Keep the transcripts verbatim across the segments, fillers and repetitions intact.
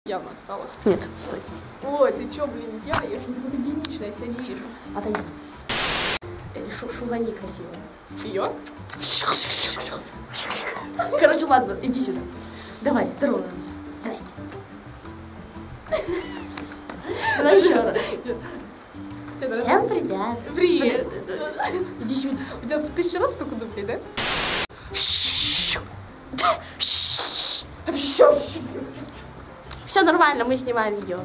Явно стало. Нет, стой. Ой, ты чё, блин, я? Я же не фотогеничная, я себя не вижу. Отойди. Шу шугани красиво. Ее? Короче, ладно, иди сюда. Давай, здорово. Здрасте. Давай еще раз. Всем привет. Привет. Иди сюда. У тебя в тысячу раз столько дублей, да? Все нормально, мы снимаем видео.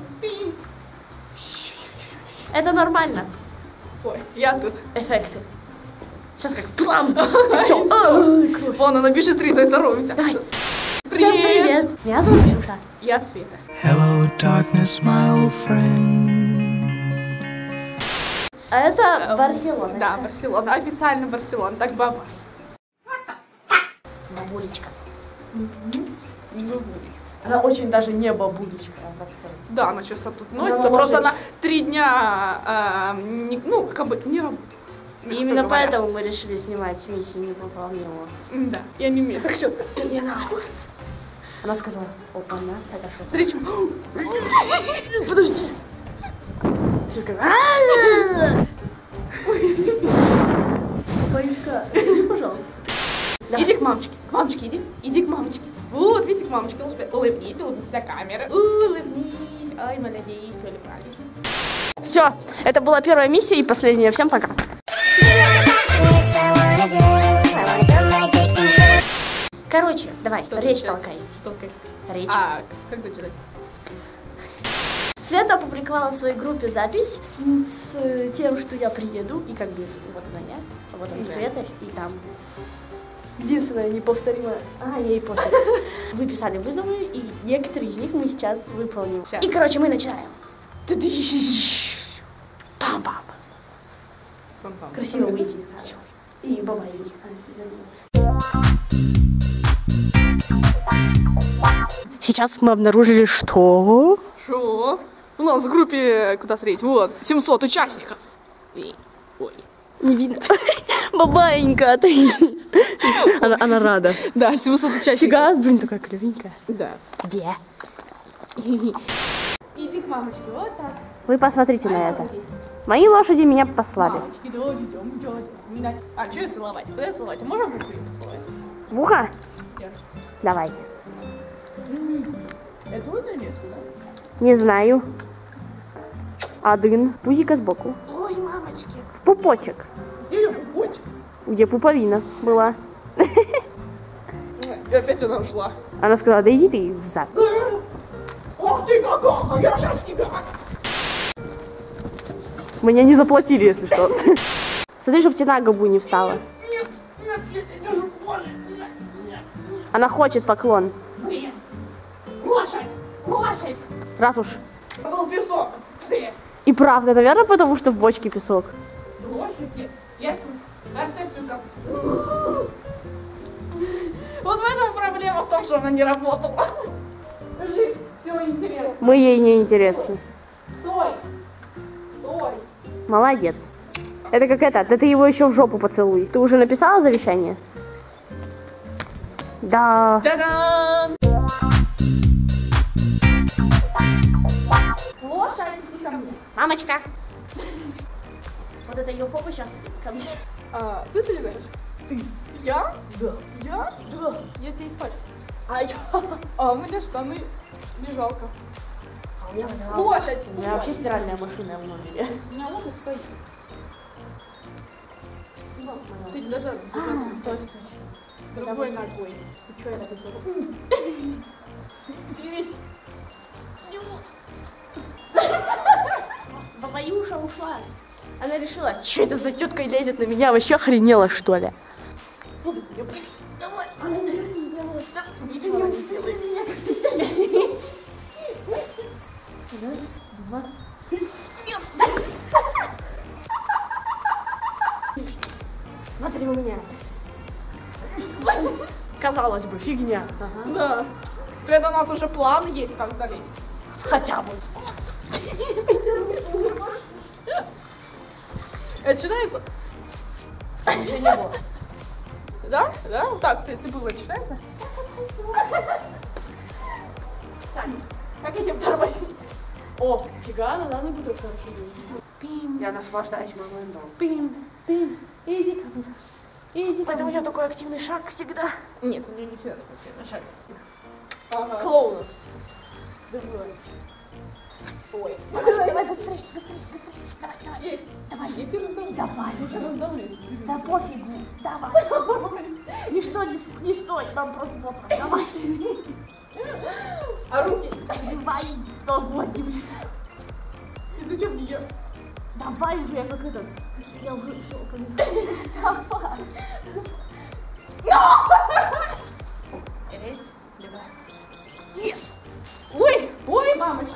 Это нормально. Ой, я тут. Эффекты. Сейчас как плам. Все. Вон она бежит, стрит, здороваемся. Давай. Привет. Всем привет. Меня зовут Ксюша. Я Света. Hello, darkness, my old friend. А это Барселона. Да, Барселона. Официально Барселона. Так, баба. Бабулечка. Не бабулечка. Она очень даже не бабулечка, я так скажу. Да, она часто тут Она носится. Просто молодец. она три дня, а, не, ну, как бы не работает. И именно поэтому мы решили снимать миссию невыполнимую. Да, я не умею так что-то. Мне нахуй. Она сказала, опа, на, это что? Смотри, чё. Подожди. Сейчас скажу. «А-а-а!» Папаечка, иди, пожалуйста. Иди к мамочке. К мамочке иди. Иди к мамочке. Вот, видите, к мамочке. Улыбнись, улыбнись на камеру. Улыбнись. Ай, молодец, улыбались. Все, это была первая миссия и последняя. Всем пока. Короче, давай, Что речь ты толкай. Толкай. Речь. А, как начинать? Света опубликовала в своей группе запись с, с тем, что я приеду. И как бы вот она я, а вот она Да. Света, и там единственное неповторимое. А, ей пофиг. Вы писали вызовы, и некоторые из них мы сейчас выполним. Сейчас. И, короче, мы начинаем. Пам-пам. Пам-пам. Красиво выйти из кадра. И бабай. Сейчас мы обнаружили, что... Шо? У нас в группе, куда смотреть, вот, семьсот участников. И, ой. Не видно. Бабаенька, отойди. Она, она рада. Да, семьсот участников. Фига, блин, такая клевенькая. Да. Где? Иди к мамочке, вот так. Вы посмотрите на это. Мои лошади меня послали. Мамочки, да, идем, идем. А, что я целовать? Куда я целовать? А можно в ухо ее поцеловать? В ухо? Держи. Давай. Это трудное место, да? Не знаю. Один. Пузика сбоку. Ой, мамочки. В пупочек. Где ее пупочек? Где пуповина была. И опять она ушла. Она сказала, да иди ты в зад. Ох ты какая, я сейчас тебя. Мне не заплатили, если что. Смотри, чтоб тебе на губу не встала. Нет, нет, нет, это же больно. Нет, нет. Она хочет поклон. Блин. Лошадь, лошадь. Раз уж. Это был песок. Ты. И правда, наверное, потому что в бочке песок. Лошади. Я оставь сюда. Вот в этом проблема в том, что она не работала. Скажи, все интересно. Мы ей не интересны. Стой. Стой. Молодец. Это как это, да ты его еще в жопу поцелуй. Ты уже написала завещание? Да. Та-дам! Лошадь, иди ко мне. Мамочка. Вот это ее попа сейчас ко мне. А, ты залезаешь? Ты. Я? Да. Я? Да. Я тебе испачкаю. А я... А у меня штаны не жалко. А у меня, Лошадь. у меня вообще стиральная машина в номере. У меня лошадь стоит. Спасибо. Ты даже Точно. другой ногой. Ты что, я так и сделала? Здесь. Бабаюша ушла. Она решила, что это за тетка лезет на меня, вообще охренела, что ли? Давай. Ничего не сделай меня, как тетя. Раз, два. Смотри у меня. Казалось бы, фигня. Ага. Да. Это у нас уже план есть, как залезть. Хотя бы. Это считается? Ничего не было. Да? Да? Вот так, в принципе, было, считается? Так, Как я тебя тормозить? О, фига, но надо будет хорошо делать. Пим, Я наслаждаюсь моментом. пим, пим. Иди ко мне. Иди ко Это у мне. меня такой активный шаг всегда. Нет, у меня не всегда такой на шаг. Ага. Клоунов. Ой. Давай, давай, быстрее, быстрее, быстрее. Давай, давай. Ей, давай, я тебя раздавлю. Давай Я уже. тебя раздавлю. Да пофигу, давай. Ничто не, с- не стоит нам просмотра. Давай. А руки? Давай, погоди. И ты что бьешь? Давай уже, я как этот. Я уже все понял. Давай. Рейс, давай. Ой, ой, мамочка.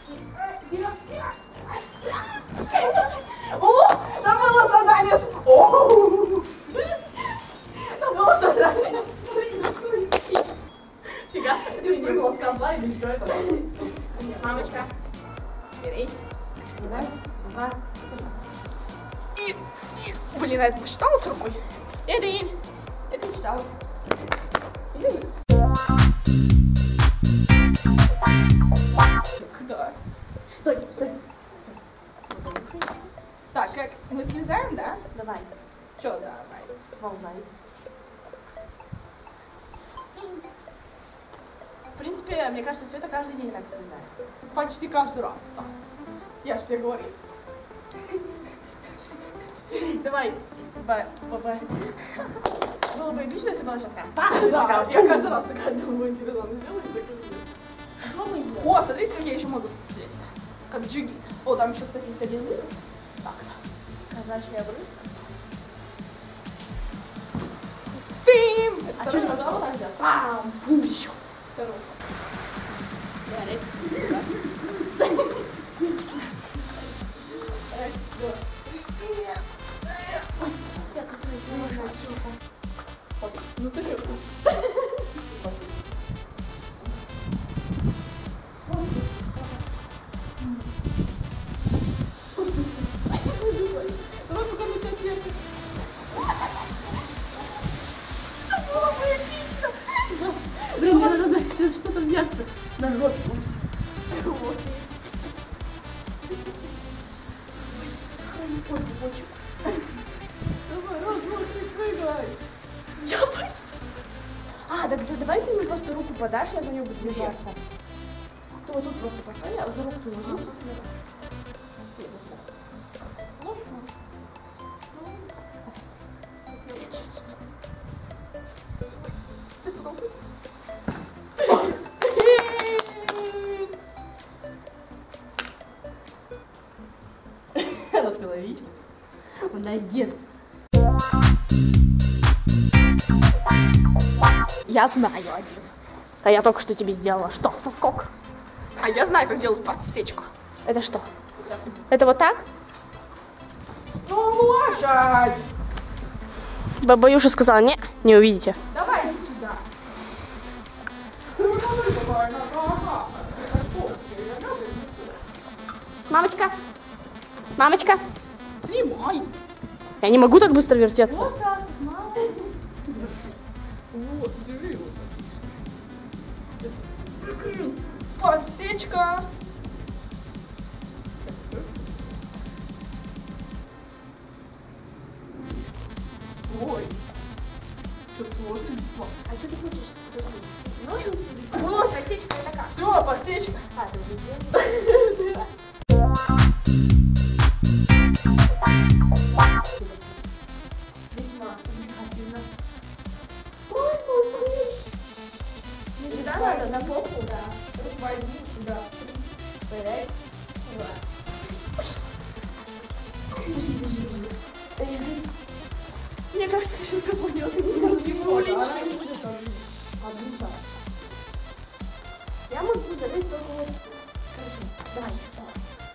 О, там было задание. с- О, там было задание. с- Фига, ты спрыгнула с козла или что это? Мамочка. Рейс. Раз, два. И, и, блин, а это посчиталось рукой? Эдин, это не считалось. Эдин. Да. Стой, стой. Так, как мы слезаем, да? Давай, Чё, давай. сползай. В принципе, мне кажется, Света каждый день так слезает. Почти каждый раз, да. Я ж тебе говорю. Давай, б, б, б. Было бы эпично, если бы она сейчас такая. Да, я каждый раз такая думаю, интересно, она сделает так или нет? Что мы делаем? О, смотрите, как я еще могу тут слезть. Как джигит. О, там еще, кстати, есть один вырос. Так-то. Казачья обрыв. Тим! А что ты могла вот так сделать? Пам! Бум! Щу! Второй. Да, рейс. Раз, два. Я как-то не могу. Оп, ну ты легко. Давай пока на тебя терпишь. Это было бы эпично. Блин, мне надо за сейчас что-то взяться. На жопе. Давай, раз, два, три, прыгай. Я боюсь. А, так да- давай ты мне просто руку подашь, я за нее буду держаться. Ты вот тут просто постой, я за руку возьму. Ты потом будь. Она сказала, видите? Молодец. Я знаю один. А я только что тебе сделала. Что? Соскок. А я знаю, как делать подсечку. Это что? Это вот так? Ну, ложай. Баба Юша сказала, не, не увидите. Давай иди сюда. Мамочка. Мамочка. Снимай. Я не могу так быстро вертеться. Вот так, мама. Вот, держи его. Подсечка. Ой, что-то сложно, бесплатно. А что ты хочешь? Ножницы? Вот, Подсечка это как? все, подсечка. А, ты уже сделала? Весьма увлекательно. Ой, смотри. Не сюда надо, на попу, да. Возьми сюда. Проверяй. Пошли, пошли, пошли. Мне кажется, я сейчас козлонёт и не улетит. Я могу залезть только вот. Короче, давай, давай.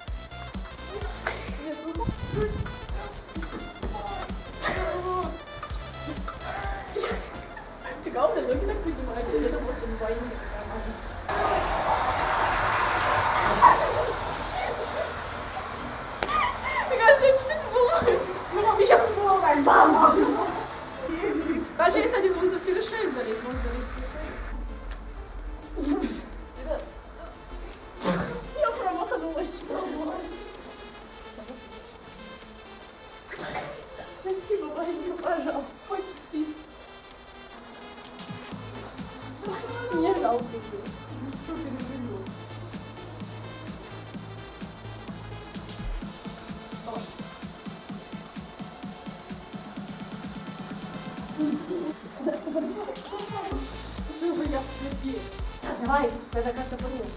Фига, у меня ноги так поднимаются, я думала, что не боюсь. Мне кажется, я чуть-чуть была, и все. И сейчас мы бам! Даже есть один вызов телешоу. Спасибо, Ванька, пожалуйста. Почти. Мне жалко. Что переживешь? Давай, надо как-то помочь.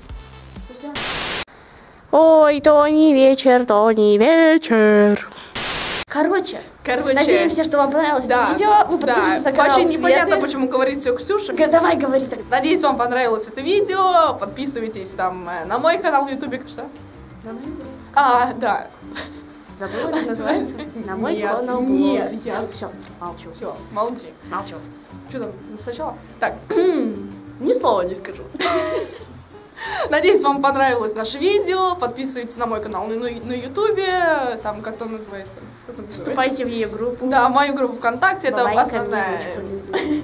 Ой, то не вечер, то не вечер. Короче, Короче, надеемся, что вам понравилось да, это видео. Вы да. подпишитесь на канал Вообще непонятно, Светы. почему говорит все Ксюша. Г- Давай, говори так. Надеюсь, вам понравилось это видео. Подписывайтесь там э, на мой канал в Ютубе. Что? А, да. Забыла, как называется? На мой Нет, канал. нет, я- Все, молчу. Все, молчи. Молчу. Что там сначала? Так, ни слова не скажу. Надеюсь, вам понравилось наше видео. Подписывайтесь на мой канал на на Ютубе. Там как он называется? Как он называется? Вступайте в ее группу. Да, мою группу ВКонтакте. Это Бабайка, основная. девочку, не знаю.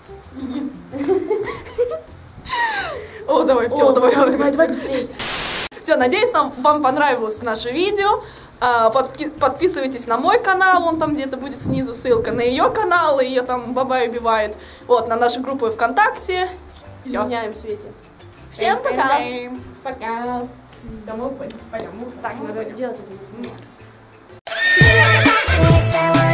О, давай, все, О, давай, давай, давай, давай быстрее. Все, надеюсь, нам, вам понравилось наше видео. А, подпи- подписывайтесь на мой канал, он там где-то будет снизу ссылка на ее канал, ее там Бабай убивает. Вот, на нашу группу ВКонтакте. Все. Изменяем Свете. Всем пока. Пока. Домой пойдем. Так, надо сделать это. It's